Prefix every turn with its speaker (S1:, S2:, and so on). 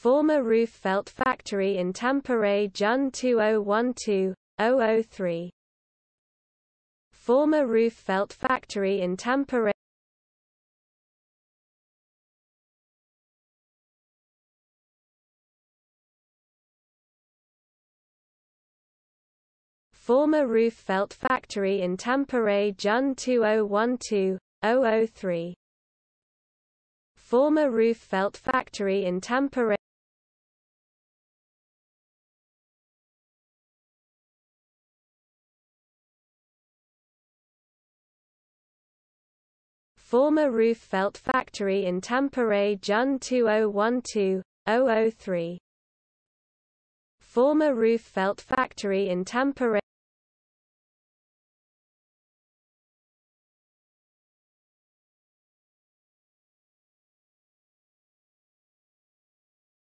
S1: Former roof felt factory in Tampere Jun2012-003. Former roof felt factory in Tampere. Former roof felt factory in Tampere Jun2012-003. Former roof felt factory in Tampere. Former roof felt factory in Tampere Jun2012-003. Former roof felt factory in Tampere.